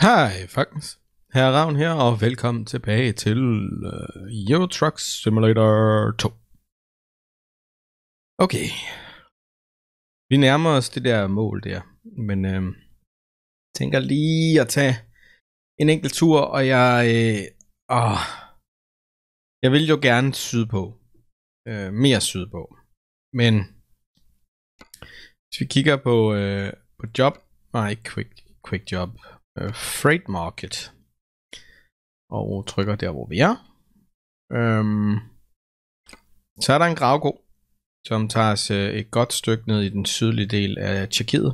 Hej folkens, her er Ravn her, og velkommen tilbage til Euro Truck Simulator 2. Okay, vi nærmer os det der mål der, men tænker lige at tage en enkelt tur, og jeg vil jo gerne sydpå, mere sydpå, men hvis vi kigger på job, nej ikke quick job, freight market, og trykker der hvor vi er, så er der en gravko, som tager os et godt stykke ned i den sydlige del af Tjekkiet,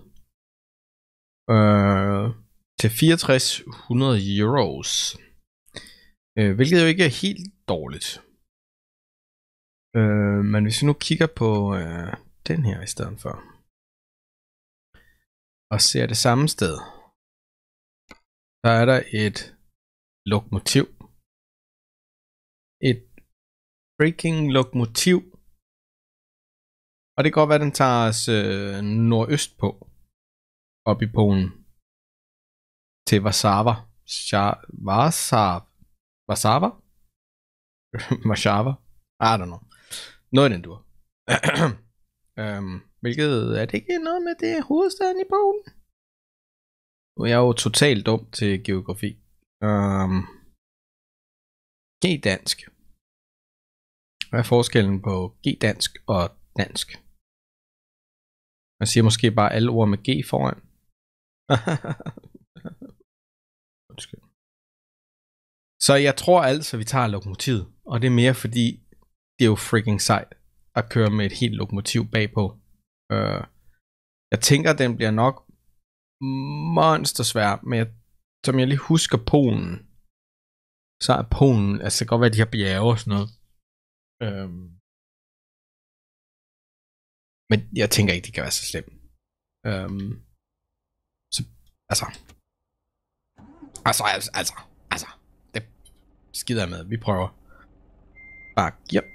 til 6400 euros, hvilket jo ikke er helt dårligt. Men hvis vi nu kigger på den her i stedet for, og ser det samme sted, så er der et lokomotiv. Et freaking lokomotiv. Og det kan godt være, den tager os nordøst på. Op i Polen. Til Warszawa. Warszawa? Warszawa? I don't know. Noget i den dur. Hvilket er det ikke noget med det hovedstaden i Polen? Nu er jeg jo totalt dum til geografi. G-dansk. Hvad er forskellen på G-dansk og dansk? Man siger måske bare alle ord med G foran. Så jeg tror altså, vi tager lokomotivet. Og det er mere fordi, det er jo freaking sejt at køre med et helt lokomotiv bagpå. Jeg tænker, den bliver nok monstersvær, men som jeg lige husker Polen, så er Polen, altså det kan godt være de her bjerge og sådan noget. Men jeg tænker ikke, det kan være så slemt. Så, altså, det skider jeg med. Vi prøver. Bare, yep.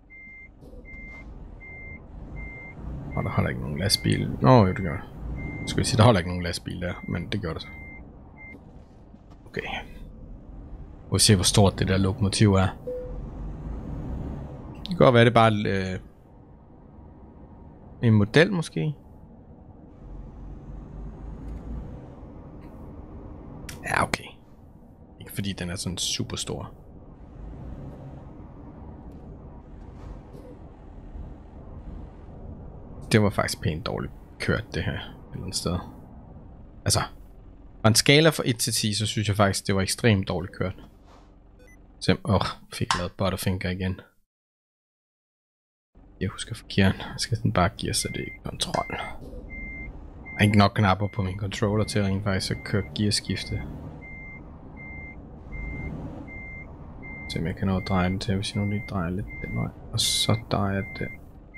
Og der holder ikke nogen lastbil. Nå, jo, det gør det. Skulle jeg sige, der holder ikke nogen lastbil der, men det gør det så. Okay. Vi se, hvor stort det der lokomotiv er. Det kan godt være, det bare en model måske. Ja, okay. Ikke fordi den er sådan super stor. Det var faktisk pænt dårligt kørt, det her et eller andet sted. Altså, på en skala fra 1 til 10, så synes jeg faktisk, det var ekstremt dårligt kørt. Fik lavet Butterfinger igen. Jeg husker forkert. Jeg skal sådan bare give sig det i kontrol. Der er ikke nok knapper på min controller til rent faktisk at køre gearskifte. Se om jeg kan nå at dreje den til, hvis jeg nu lige drejer lidt den vej. Og så drejer jeg den.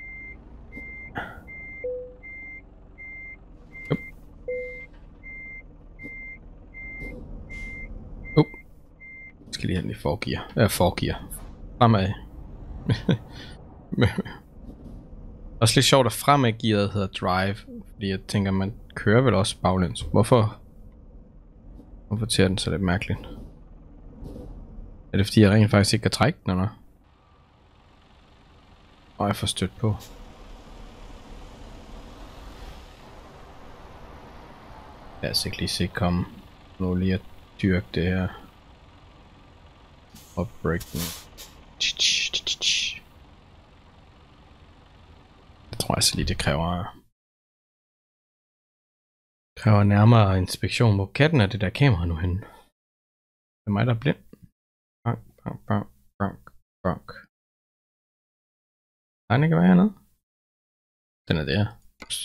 Jeg skal lige have den i forgear. Forgear. Fremad. Også lidt sjovt, at fremadgearet hedder drive. Fordi jeg tænker, man kører vel også baglæns. Hvorfor tager den så lidt mærkeligt? Er det fordi, jeg rent faktisk ikke kan trække den, eller? Og jeg får stødt på. Lad os ikke lige se komme. Nu lige at dyrke det her. Opbreaking. Jeg tror altså lige det kræver nærmere inspektion. Hvor katten er det der kamera nu henne? Det er mig der er blind. Bank. Nej, den kan være hernede. Den er der.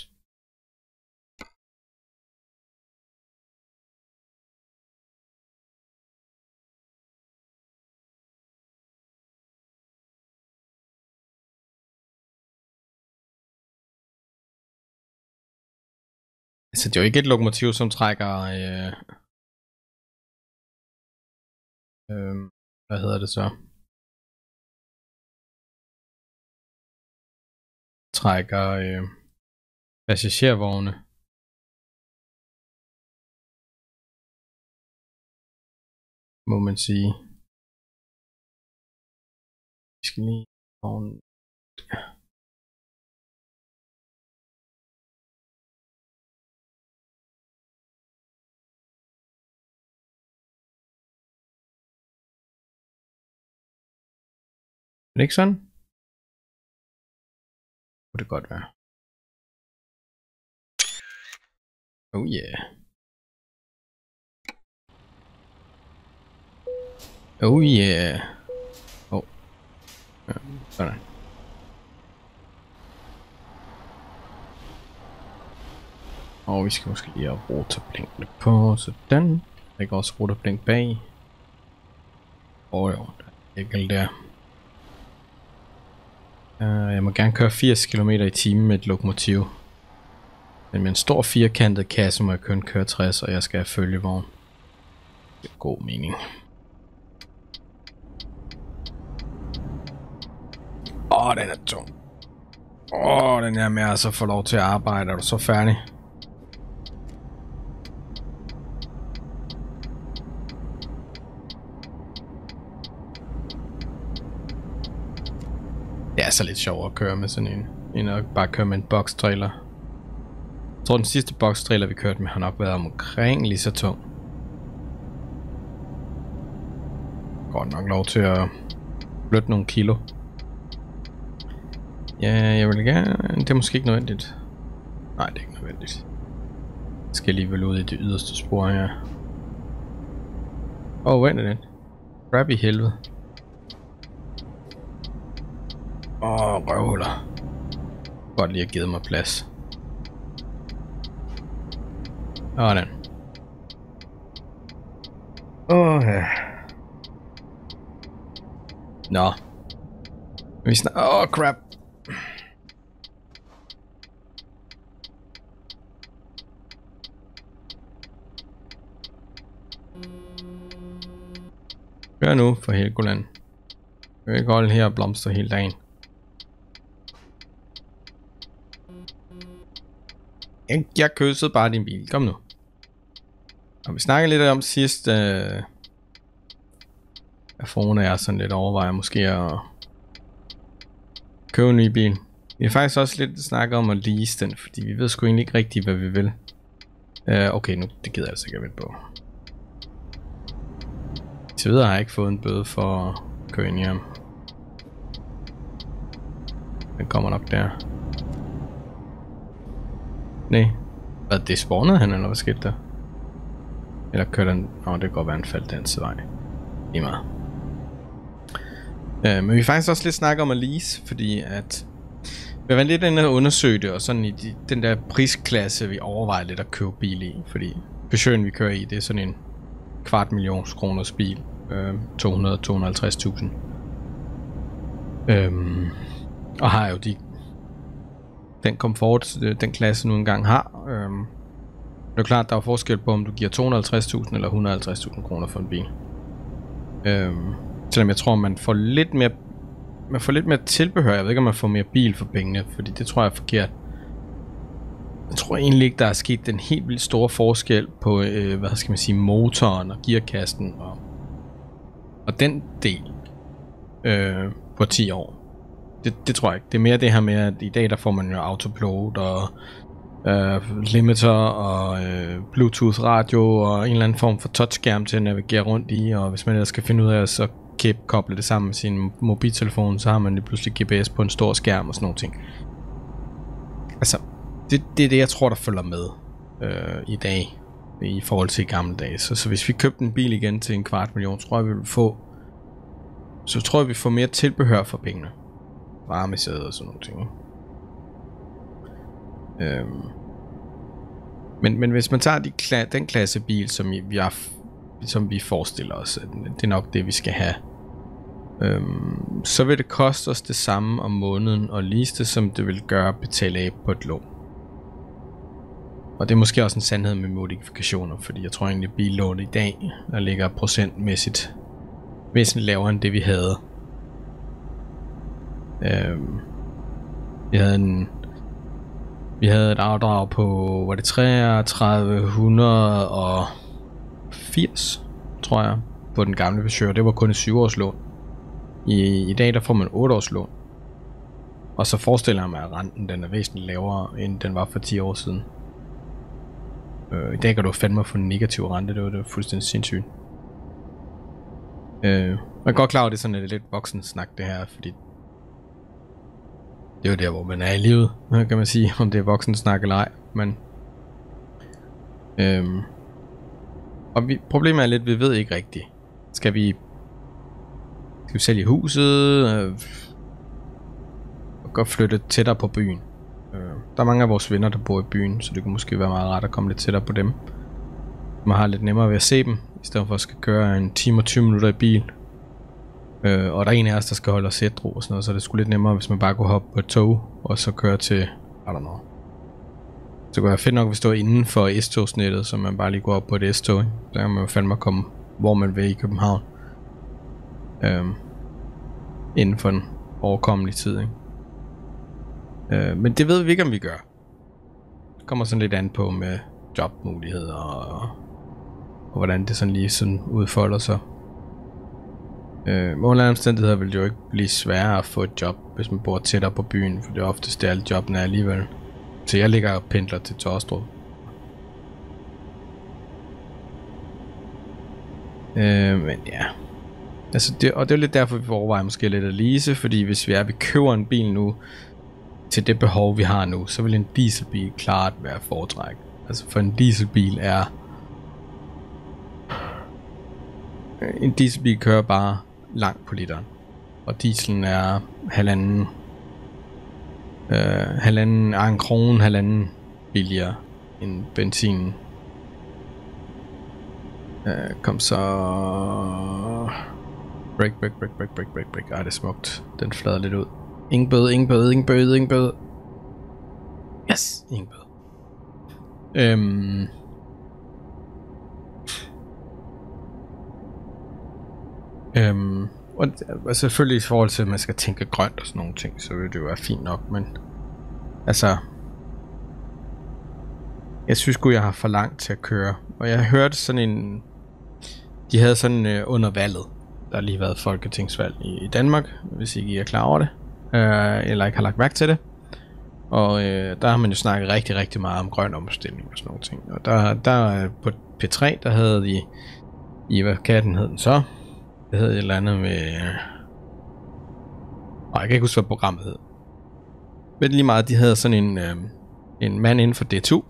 Altså det er jo ikke et lokomotiv som trækker hvad hedder det så? Trækker passagervogne. må man sige. Vi skal lige oven. Er det ikke sådan? Det kunne det godt være. Oh yeah. Oh yeah. Oh. Ja, sådan. Og vi skal måske lige have rotorblinkene på, sådan. Der går også rotorblink bag. Jo, der er ikke der. Jeg må gerne køre 80 km i timen med et lokomotiv. Men med en stor firkantet kasse må jeg kun køre 60, og jeg skal have følgevogn. Det er god mening. Den er tung. Den er med at så få lov til at arbejde. Er du så færdig? Det er så lidt sjovt at køre med sådan en, end at bare køre med en box-trailer. Jeg tror den sidste box-trailer vi kørte med har nok været omkring lige så tung. Godt nok lov til at flytte nogle kilo. Ja, jeg vil gerne. Det er måske ikke nødvendigt. Nej, det er ikke nødvendigt. Jeg skal alligevel ud i det yderste spor her. Vent lidt. Crap i helvede. Røvhuller. Godt lige at give mig plads. Den. Ja. Nå. Vi crap. Kør nu for Helgoland. Jeg vil ikke holde her og blomster hele dagen. Jeg kyssede bare din bil. Kom nu. Og vi snakkede lidt om sidst. At Fona er sådan lidt overvejer måske at købe en ny bil. Vi har faktisk også lidt snakket om at lease den, fordi vi ved sgu egentlig ikke rigtigt hvad vi vil. Okay, nu det gider jeg altså ikke at vente på. Til videre har jeg ikke fået en bøde for at køre ind i ham. Den kommer nok der. Nej. Hvad, det spawnede han, eller hvad skete der? Eller kørte den? Det kan godt være, han faldt den til vej. Lige meget. Men vi har faktisk også lidt snakket om at lease, fordi at vi var lidt inde og undersøge det, og sådan i den der prisklasse, vi overvejer lidt at købe bil i. Fordi Peugeot'en vi kører i, det er sådan en 250.000 kroners bil. 200-250.000. Og har jo den komfort, den klasse nu engang har. Det er klart, der er forskel på, om du giver 250.000 eller 150.000 kroner for en bil. Selvom jeg tror, man får lidt mere tilbehør. Jeg ved ikke, om man får mere bil for pengene, fordi det tror jeg er forkert. Jeg tror egentlig ikke, der er sket den helt vildt store forskel på, hvad skal man sige, motoren og gearkassen og den del på 10 år. Det tror jeg ikke. Det er mere det her med, at i dag der får man jo autopilot og limiter og Bluetooth radio og en eller anden form for touchskærm til at navigere rundt i, og hvis man ellers skal finde ud af at så koble det sammen med sin mobiltelefon, så har man lige pludselig GPS på en stor skærm og sådan nogle ting. Altså, det er det jeg tror der følger med i dag i forhold til i gamle dage. Så hvis vi købte en bil igen til 250.000, tror jeg vi får mere tilbehør for pengene. Varmesæde og sådan nogle ting. Men hvis man tager den klasse bil, som vi forestiller os, det er nok det vi skal have, så vil det koste os det samme om måneden og lease det, som det vil gøre at betale af på et lån. Og det er måske også en sandhed med modifikationer, fordi jeg tror egentlig at billån i dag der ligger procentmæssigt væsentligt lavere end det vi havde. Vi havde et afdrag på, var det 3380, tror jeg, på den gamle Peugeot, det var kun et 7-års lån. I dag der får man 8-års lån. Og så forestiller jeg mig, at renten den er væsentligt lavere, end den var for 10 år siden. I dag kan du fandme få en negativ rente, det var fuldstændig sindssygt. Jeg er godt klar over, at det er sådan lidt voksen snak det her, fordi det er jo der, hvor man er i livet, kan man sige, om det er voksen snak eller ej, men og problemet er lidt, vi ved ikke rigtigt. Skal vi sælge huset og godt flytte tættere på byen? Der er mange af vores venner, der bor i byen, så det kunne måske være meget rart at komme lidt tættere på dem. Man har lidt nemmere ved at se dem, i stedet for at skal køre en time og 20 minutter i bil. Og der er en af os, der skal holde os ædru og sådan noget, så det er sgu lidt nemmere, hvis man bare kunne hoppe på et tog, og så køre til, I don't know. Så kunne jeg fedt nok, hvis det var inden for S-togsnettet, så man bare lige går op på et S-tog, ikke? Så kan man jo fandme komme, hvor man vil i København. Inden for en overkommelig tid, ikke? Men det ved vi ikke, om vi gør. Det kommer sådan lidt an på med jobmuligheder og hvordan det sådan lige sådan udfolder sig. Under omstændigheder vil det jo ikke blive sværere at få et job, hvis man bor tættere på byen, for det er oftest det alle jobbene er alligevel. Så jeg ligger og pendler til Torstrup. Men ja. Altså det, og det er lidt derfor, vi overvejer måske lidt at lease, fordi hvis vi køber en bil nu, til det behov vi har nu, så vil en dieselbil klart være foretræk. Altså for en dieselbil er... En dieselbil kører bare langt på literen. Og dieselen er halvanden billigere end benzinen. Kom så... Break. Ej, det er smukt. Den flader lidt ud. Ingen bøde. Yes, ingen bøde. Og selvfølgelig i forhold til, at man skal tænke grønt og sådan nogle ting, så vil det jo være fint nok, men altså, jeg synes sgu, jeg har for langt til at køre, og jeg hørte sådan en, de havde sådan under valget, der har lige været folketingsvalg i Danmark, hvis ikke I er klar over det, eller ikke har lagt mærke til det, og der har man jo snakket rigtig meget om grøn omstilling og sådan nogle ting, og der på P3, der havde de, hvad katten hed den så? Det hed et eller andet med... jeg kan ikke huske, hvad programmet hed. Men lige meget, de havde sådan en mand inden for DTU,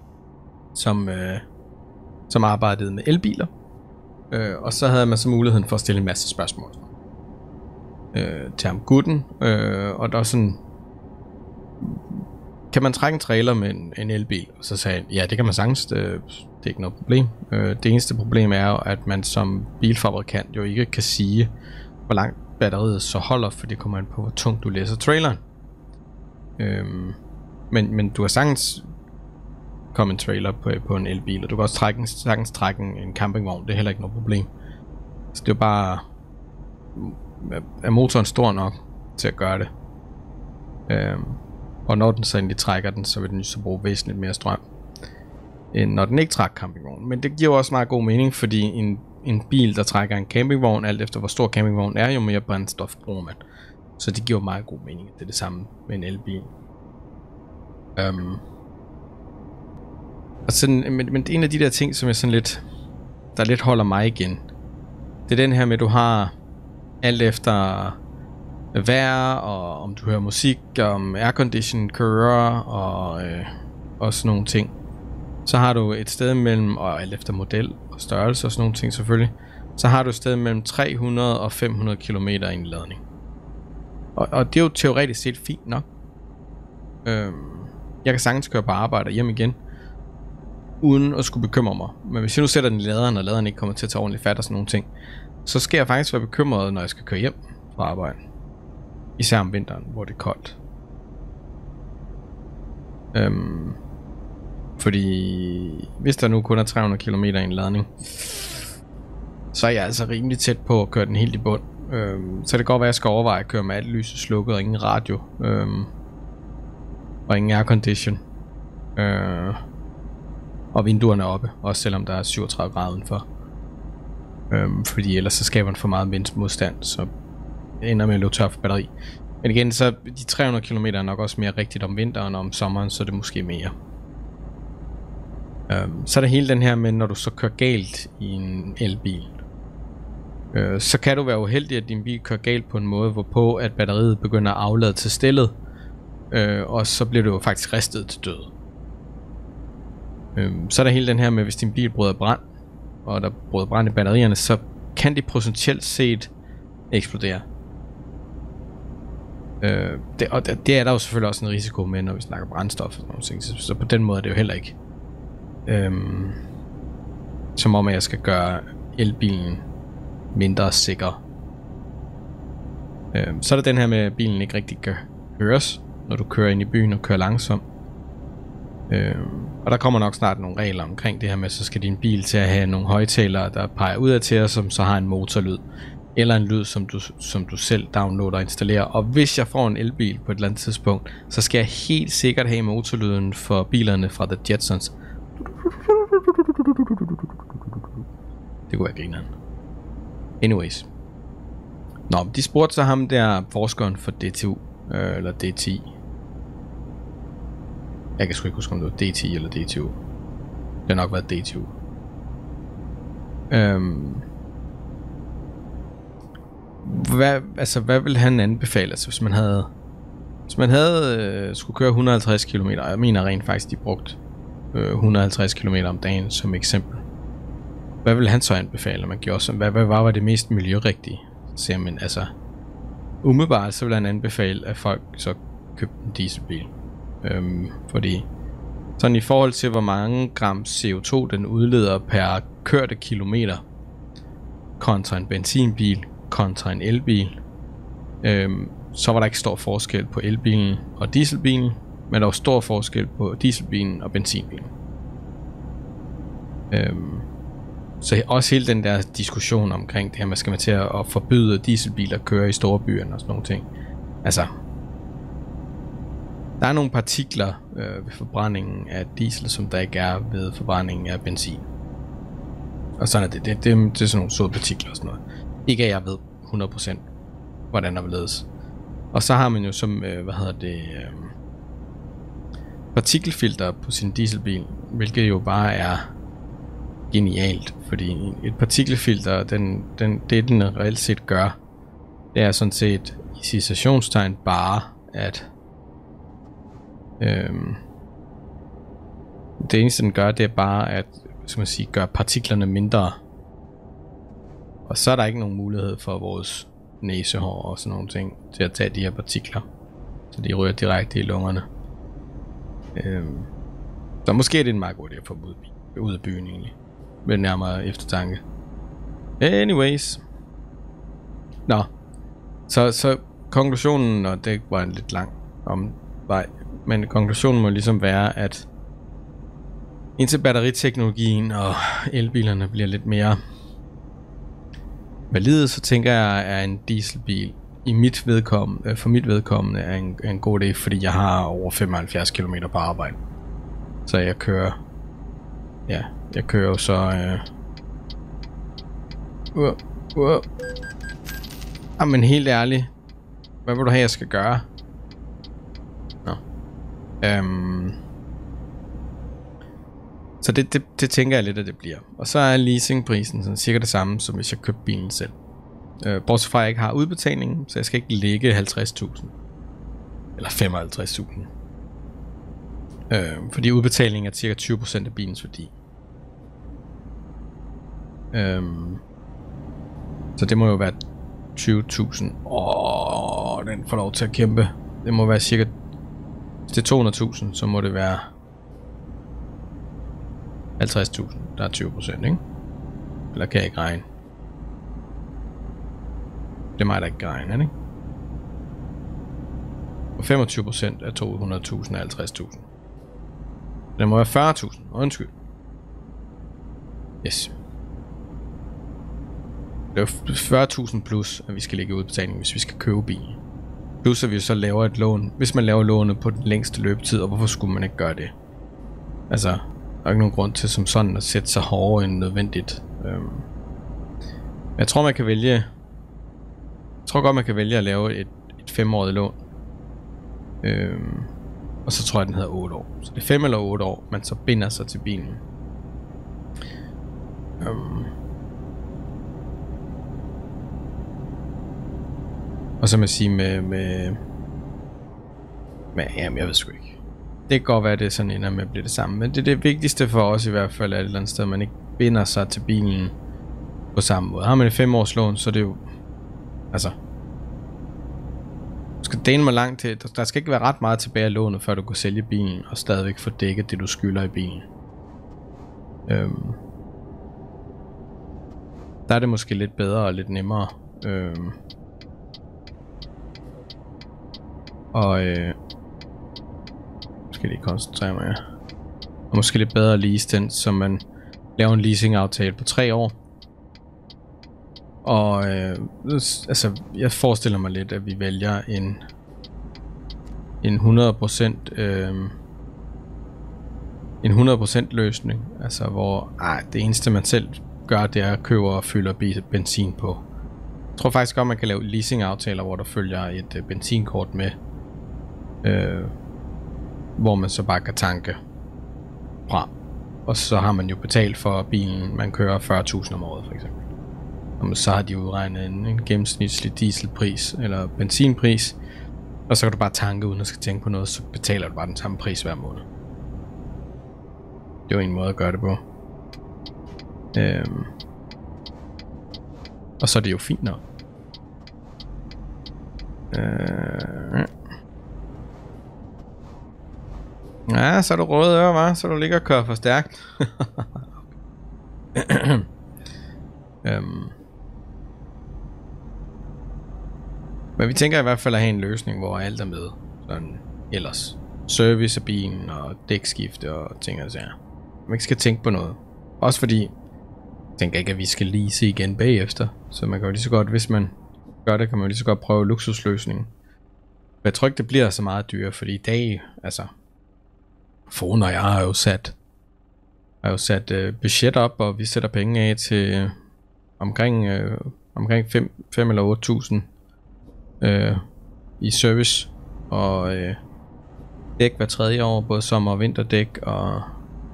som arbejdede med elbiler. Og så havde man så muligheden for at stille en masse spørgsmål til ham gutten. Og der var sådan... Kan man trække en trailer med en elbil? Og så sagde han, ja, det kan man sagtens. Det er ikke noget problem. Det eneste problem er jo, at man som bilfabrikant jo ikke kan sige, hvor langt batteriet så holder, for det kommer an på, hvor tungt du læser traileren. Men du har sagtens kommet en trailer på en elbil, og du kan også sagtens trække en campingvogn. Det er heller ikke noget problem. Så det er bare... Er motoren stor nok til at gøre det? Og når den så endelig trækker den, så vil den så bruge væsentligt mere strøm, end når den ikke trækker campingvognen. Men det giver også meget god mening, fordi en bil, der trækker en campingvogn, alt efter hvor stor campingvognen er, jo mere brændstof bruger man. Så det giver meget god mening, at det er det samme med en elbil. Og sådan, men en af de der ting, som er sådan lidt, der lidt holder mig igen, det er den her med, at du har alt efter vejr, og om du hører musik, om aircondition kører, og sådan nogle ting. Så har du et sted mellem, og alt efter model og størrelse og sådan nogle ting selvfølgelig, så har du et sted mellem 300 og 500 km i en ladning. Og det er jo teoretisk set fint nok. Jeg kan sagtens køre på arbejde og hjem igen, uden at skulle bekymre mig. Men hvis jeg nu sætter den i laderen, og laderen ikke kommer til at tage ordentligt fat og sådan nogle ting, så skal jeg faktisk være bekymret, når jeg skal køre hjem fra arbejde. Især om vinteren, hvor det er koldt. Fordi hvis der nu kun er 300 km i en ladning, så er jeg altså rimelig tæt på at køre den helt i bund. Så det kan godt være, at jeg skal overveje at køre med alt lyset slukket og ingen radio. Og ingen aircondition. Og vinduerne oppe, også selvom der er 37 grader udenfor. Fordi ellers så skaber den for meget vindmodstand, så ender med at løbe tør for batteri. Men igen, så de 300 km er nok også mere rigtigt om vinteren, og om sommeren, så er det måske mere. Så er der hele den her med, når du så kører galt i en elbil. Så kan du være uheldig, at din bil kører galt på en måde, hvorpå at batteriet begynder at aflade til stillet. Og så bliver du jo faktisk ristet til død. Så er der hele den her med, hvis din bil bryder brand, og der bryder brand i batterierne, så kan de potentielt set eksplodere. Det er der jo selvfølgelig også en risiko med, når vi snakker brændstof og sådan noget. Så på den måde er det jo heller ikke som om at jeg skal gøre elbilen mindre sikker. Så er der den her med, at bilen ikke rigtig kan høres, når du kører ind i byen og kører langsomt. Og der kommer nok snart nogle regler omkring det her med, så skal din bil til at have nogle højttalere, der peger udad til os, som så har en motorlyd. Eller en lyd, som du selv downloader og installerer. Og hvis jeg får en elbil på et eller andet tidspunkt, så skal jeg helt sikkert have motorlyden for bilerne fra The Jetsons. Det kunne jeg grine af. Anyways. Nå, de spurgte så ham der forskeren for DTU, eller DTI. Jeg kan sgu ikke huske, om det var DTI eller DTU. Det har nok været DTU. Hvad vil han anbefale? Altså, hvis man havde skulle køre 150 km, og jeg mener rent faktisk, de brugte 150 km om dagen som eksempel. Hvad vil han så anbefale, man gjorde sådan? Hvad var det mest miljørigtige? Så siger man, altså, umiddelbart så vil han anbefale, at folk så købte en dieselbil. Fordi sådan i forhold til, hvor mange gram CO2 den udleder per kørte kilometer kontra en benzinbil, kontra en elbil, så var der ikke stor forskel på elbilen og dieselbilen, men der var stor forskel på dieselbilen og benzinbilen. Så også hele den der diskussion omkring det her, man skal med til at forbyde dieselbiler at køre i store byer og sådan nogle ting. Altså, der er nogle partikler ved forbrændingen af diesel, som der ikke er ved forbrændingen af benzin. Og sådan er det. Det er sådan nogle søde partikler og sådan noget. Ikke at jeg ved 100% hvordan der vil ledes. Og så har man jo som, partikelfilter på sin dieselbil, hvilket jo bare er genialt, fordi et partikelfilter, det den reelt set gør, det er sådan set i citationstegn bare, at det eneste den gør, det er bare at, skal man sige, gøre partiklerne mindre. Og så er der ikke nogen mulighed for vores næsehår og sådan nogle ting til at tage de her partikler, så de ryger direkte i lungerne. Så måske er det en meget god idé at få dem ud af byen egentlig, med nærmere eftertanke. Anyways. Nå, så konklusionen, og det var en lidt lang omvej, men konklusionen må ligesom være, at indtil batteriteknologien og elbilerne bliver lidt mere valide, så tænker jeg, at en dieselbil for mit vedkommende er en god idé, fordi jeg har over 75 km på arbejde. Så jeg kører jo så men helt ærligt, hvad vil du have jeg skal gøre? Nå. Så det tænker jeg lidt at det bliver. Og så er leasingprisen sådan cirka det samme som hvis jeg købte bilen selv. Bortset fra at jeg ikke har udbetalingen, så jeg skal ikke lægge 50.000 eller 55.000. Fordi udbetalingen er cirka 20% af bilens værdi. Så det må jo være 20.000. Den får lov til at kæmpe. Det må være cirka, hvis det er 200.000, så må det være 50.000. Der er 20%, ikke? Eller kan jeg ikke regne? Det er mig, der ikke kan regne, ikke? Og 25% af 200.000 er 50.000. Det må være 40.000. Undskyld. Yes. Det er 40.000 plus, at vi skal lægge udbetaling, hvis vi skal købe bilen. Plus at vi så laver et lån, hvis man laver lånet på den længste løbetid, og hvorfor skulle man ikke gøre det? Altså, der er ikke nogen grund til som sådan at sætte sig hårdere end nødvendigt. Jeg tror man kan vælge. Jeg tror godt man kan vælge at lave et 5-årigt lån. Og så tror jeg den hedder 8 år. Så det er 5 eller 8 år, man så binder sig til bilen. Og så må jeg sige med jamen jeg ved sgu ikke. Det kan godt være, at det sådan ender med at blive det samme. Men det er det vigtigste for os i hvert fald, at et eller andet sted, man ikke binder sig til bilen på samme måde. Har man et 5-års lån, så er det jo... Altså... Du skal dele mig langt til... Der skal ikke være ret meget tilbage af lånet, før du kan sælge bilen, og stadigvæk få dækket det, du skylder i bilen. Der er det måske lidt bedre og lidt nemmere. Skal lige koncentrere mig, ja. Og måske lidt bedre lease den, så man laver en leasingaftale på 3 år. Og altså, jeg forestiller mig lidt, at vi vælger en 100% løsning. Altså hvor det eneste man selv gør, det er at købe og fylde benzin på. Jeg tror faktisk godt, man kan lave leasingaftaler, hvor der følger et benzinkort med. Hvor man så bare kan tanke fra. Og så har man jo betalt for bilen, man kører 40.000 om året for eksempel. Og så har de udregnet en gennemsnitlig dieselpris eller benzinpris. Og så kan du bare tanke uden at skal tænke på noget, så betaler du bare den samme pris hver måned. Det er jo en måde at gøre det på. Og så er det jo fint nok. Ja, så er du røde øre, hva'? Så du ligger og kører for stærkt. Men vi tænker i hvert fald at have en løsning, hvor alt er med. Sådan ellers. Service af bilen og dækskifte og ting og sager. Man ikke skal tænke på noget. Også fordi, jeg tænker ikke, at vi skal lease igen bagefter. Så man kan jo lige så godt, hvis man gør det, kan man jo lige så godt prøve luksusløsningen. Men jeg tror ikke, det bliver så meget dyrere, fordi i dag, altså... Fone og jeg har jo sat budget op, og vi sætter penge af til omkring 5 eller 8.000 i service og dæk hver 3. år, både sommer- og vinterdæk, og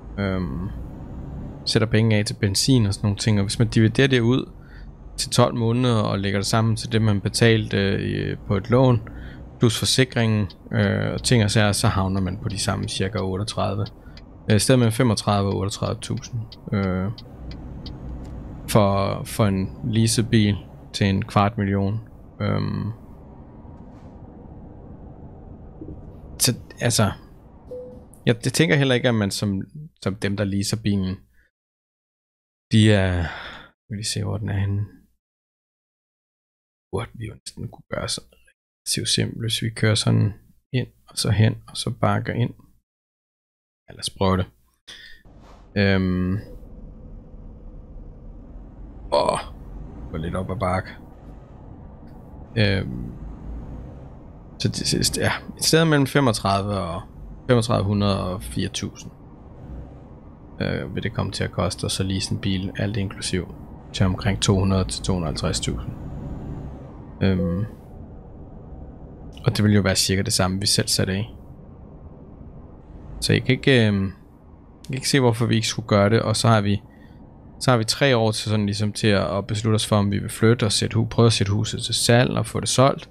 sætter penge af til benzin og sådan nogle ting. Og hvis man dividerer det ud til 12 måneder og lægger det sammen til det man betalte på et lån plus forsikringen og ting og sager, så havner man på de samme cirka 38. I stedet med 35 og 38.000 for en leasebil til 250.000. Så altså, det tænker heller ikke, at man som dem der leaser bilen, de er, vil I se hvor den er henne, burde vi jo næsten kunne gøre sådan relativt simpelt, hvis vi kører sådan ind og så hen og så bakker ind. Ja, lad os prøve det. Gå lidt op ad bakke. Så det sidste, ja, et sted mellem 3500 og 4.000 vil det komme til at koste, og så lease en bil, alt inklusiv, til omkring 200 til 250.000. Og det vil jo være cirka det samme, vi selv satte af. Så jeg kan ikke se, hvorfor vi ikke skulle gøre det, og så har vi 3 år til sådan ligesom til at beslutte os for, om vi vil flytte og prøve at sætte huset til salg og få det solgt.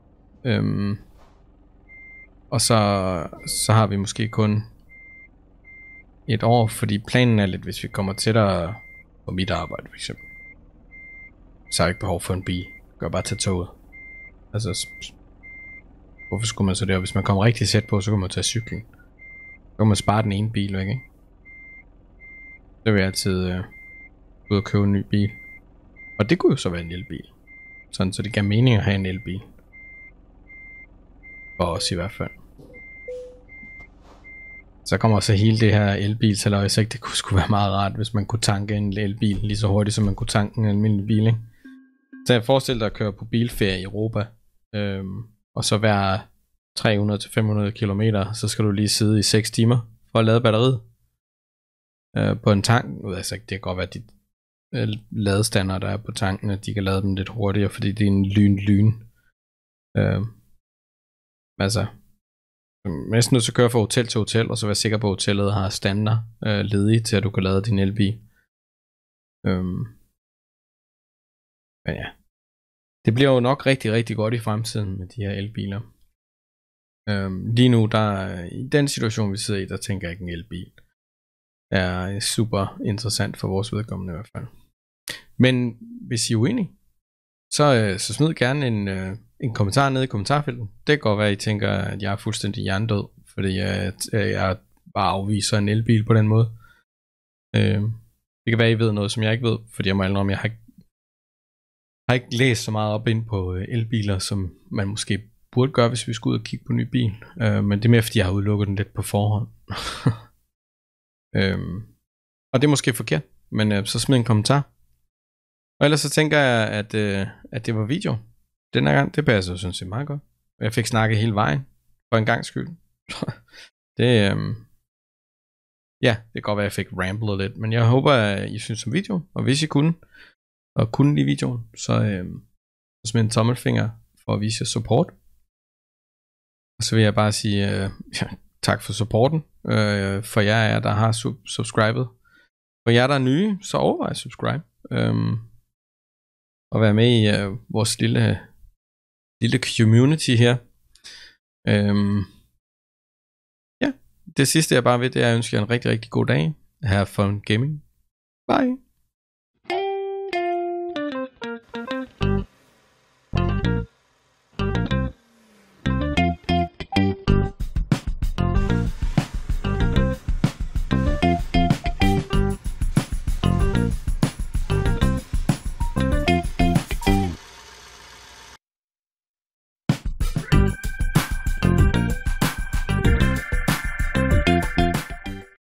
Og så har vi måske kun et år, fordi planen er lidt, hvis vi kommer tættere på mit arbejde for eksempel, så har jeg ikke behov for en bil. Gør bare tage toget. Altså, hvorfor skulle man så det? Og hvis man kommer rigtig tæt på, så kan man tage cyklen. Så kan man spare den ene bil væk, ikke? Så vil jeg altid ud og købe en ny bil. Og det kunne jo så være en elbil. Sådan, så det gav mening at have en elbil. For os i hvert fald. Så kommer så hele det her elbil, så jeg ikke, det skulle være meget rart, hvis man kunne tanke en elbil lige så hurtigt, som man kunne tanke en almindelig bil, ikke? Så jeg forestiller dig at køre på bilferie i Europa, og så hver 300-500 kilometer, så skal du lige sidde i 6 timer for at lade batteriet på en tank. Nu ved jeg så ikke, det kan godt være, at ladestander, der er på tanken, at de kan lade dem lidt hurtigere, fordi det er en lyn. Altså, jeg er nødt til at køre fra hotel til hotel, og så være sikker på, at hotellet har stander ledige til, at du kan lade din elbil. Men ja, det bliver jo nok rigtig, rigtig godt i fremtiden med de her elbiler. Lige nu, i den situation, vi sidder i, der tænker jeg ikke en elbil er super interessant for vores vedkommende i hvert fald. Men hvis I er uenige, så smid gerne en kommentar nede i kommentarfeltet. Det kan godt være, at I tænker, at jeg er fuldstændig hjernedød, fordi jeg bare afviser en elbil på den måde. Det kan være, at I ved noget, som jeg ikke ved, fordi jeg må indrømme, jeg har ikke læst så meget op ind på elbiler, som man måske burde gøre, hvis vi skulle ud og kigge på en ny bil. Men det er mere, fordi jeg har udelukket den lidt på forhånd. Og det er måske forkert, men så smid en kommentar. Og ellers så tænker jeg, at det var video. Den her gang, det passer sådan set meget godt. Jeg fik snakket hele vejen, for en gangs skyld. Ja, det kan godt være, at jeg fik ramblet lidt, men jeg håber, at I synes om videoen. Og hvis I kunne lide videoen, så smid en tommelfinger for at vise jer support. Og så vil jeg bare sige tak for supporten. For jer, der har subscribet. For jer, der er nye, så overvej at subscribe. Og være med i vores lille community her. Ja, det sidste jeg bare vil, det er at ønske jer en rigtig, rigtig god dag. Have fun gaming. Bye.